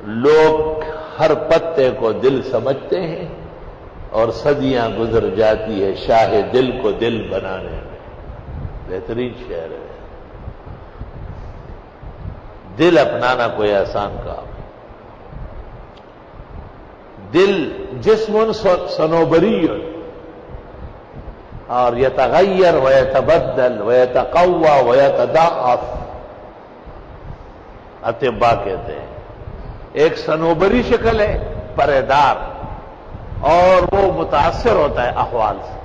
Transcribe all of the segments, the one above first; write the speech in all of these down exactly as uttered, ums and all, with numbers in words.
لوگ ہر پتے کو دل سمجھتے ہیں اور صدیاں گزر جاتی ہے شاہ دل کو دل بنانے میں. بہترین شعر ہے. دل اپنانا کوئی آسان کام ہے. دل جسم صنوبری اور یتغیر ویتبدل ویتقوی ویتضاعف. اطباء کہتے ہیں ایک صنوبری شکل ہے پردار، اور وہ متاثر ہوتا ہے احوال سے.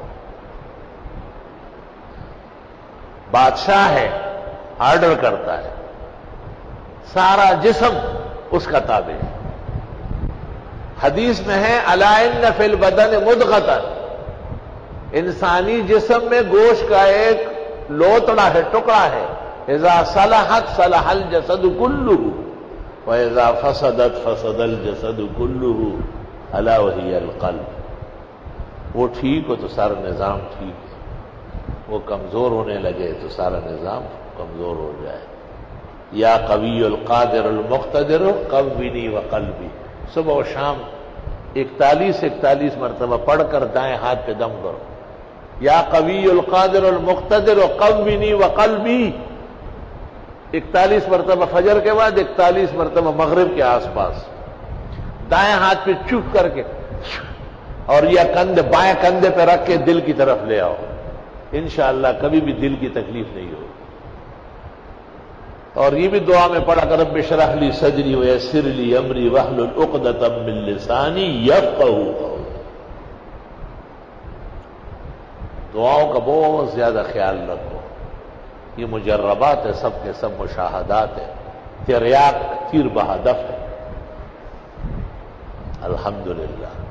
بادشاہ ہے، آرڈر کرتا ہے، سارا جسم اس کا تابع ہے. حدیث میں ہے الا ان فی البدن مضغۃ، انسانی جسم میں گوشت کا ایک لوتڑا ہے، ٹکڑا ہے. اذا صلحت صلح الجسد کلہ واذا فسدت فسد الجسد کلہ الا وہی القلب. وہ ٹھیک ہو تو سارا نظام ٹھیک ہے، وہ کمزور ہونے لگے تو سارا نظام کمزور ہو جائے. یا قوی القادر المقتدر قوینی وقلبی. صبح و شام اکتالیس اکتالیس مرتبہ پڑھ کر دائیں ہاتھ پہ دم کرو. یا قوی القادر المقتدر قوینی وقلبی. اکتالیس مرتبہ فجر کے بعد، اکتالیس مرتبہ مغرب کے آس پاس. دائیں ہاتھ پہ چپ کر کے اور یہ کندھے بائیں کندھے پہ رکھ کے دل کی طرف لے آؤ. انشاءاللہ کبھی بھی دل کی تکلیف نہیں ہوگی. اور یہ بھی دعا میں پڑھا کر رب اشرح لی صدری ویسر لی امری واحلل عقدۃ من لسانی یفقہوا قولی. دعاؤں کا بہت زیادہ خیال رکھو. یہ مجربات ہے، سب کے سب مشاہدات ہے. تریاق تیر بہدف ہے. الحمدللہ.